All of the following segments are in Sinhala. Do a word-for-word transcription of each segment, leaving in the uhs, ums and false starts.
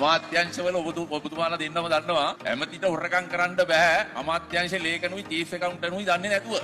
අමාත්‍යංශවල ඔබතු ඔබතුමාලා දෙන්නම දන්නවා ඇමතිට හොරකම් කරන්න බෑ අමාත්‍යංශ ලේකනුයි චීෆ් ඇකවුන්ටන්ට්නුයි දන්නේ නැතුව.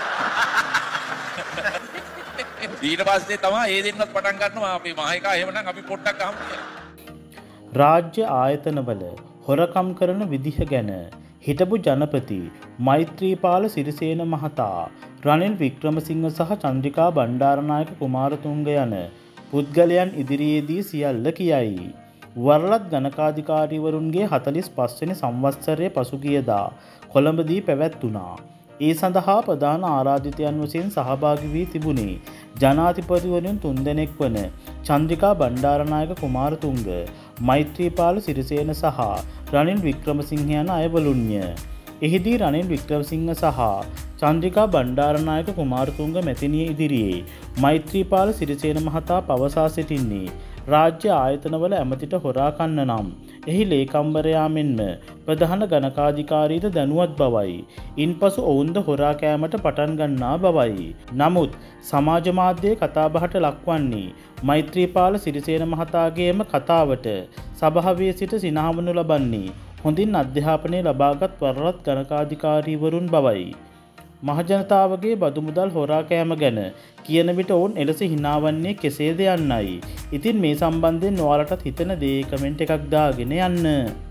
ඊට පස්සේ තමයි ඒ දෙන්නත් පටන් ගන්නවා අපේ මහේකා එහෙමනම් අපි පොඩ්ඩක් අහමු කියලා. රාජ්‍ය ආයතනවල හොරකම් කරන විදිහ ගැන හිටපු ජනපති මෛත්‍රීපාල සිරිසේන මහතා රනිල් වික්‍රමසිංහ සහ චන්ද්‍රිකා බණ්ඩාරනායක කුමාරතුංග යන පුද්ගලයන් ඉදිරියේදී සියල්ල කියයි. වරලත් ගණකාධිකාරීවරුන්ගේ හතළිස් පස් වෙනි සංවත්සරයේ පසුගියදා කොළඹදී පැවැත්වුණා. ඒ සඳහා ප්‍රධාන ආරාධිතයන් වශයෙන් සහභාගී වී තිබුණේ ජනාධිපතිවරුන් තුන්දෙනෙක් වන චන්ද්‍රිකා බණ්ඩාරනායක කුමාරතුංග, මෛත්‍රීපාල සිරිසේන සහ රනිල් වික්‍රමසිංහ යන අයවලුන්ය. එහිදී රනිල් වික්‍රමසිංහ සහ චන්ද්‍රිකා බණ්ඩාරනායක කුමාරතුංග මැතිණිය ඉදිරියේ මෛත්‍රීපාල සිරිසේන මහතා පවසා සිටින්නේ රාජ්‍ය ආයතනවල ඇමතිට හොරා කන්න නම් එහි ලේකම්වරයා මෙන්ම ප්‍රධාන ගණකාධිකාරීද දැනුවත් බවයි. ඉන්පසු ඔවුන්ද හොරා කෑමට පටන් ගන්නා බවයි. නමුත් සමාජ මාධ්‍යයේ කතාබහට ලක්වන්නේ මෛත්‍රීපාල සිරිසේන මහතාගේම කතාවට සභාවේ සිට සිනහවනු ලබන්නේ හොඳින් අධ්‍යාපනය ලබාගත් වරලත් ගණකාධිකාරීවරුන් බවයි. මහජනතාවගේ බදු මුදල් හොරා කෑම ගැන කියන විට ඔවුන් එලෙස හිනාවන්නේ කෙසේද යන්නයි. ඉතින් මේ සම්බන්ධයෙන් ඔයාලටත් හිතන දේ කමෙන්ට් එකක් දාගෙන යන්න.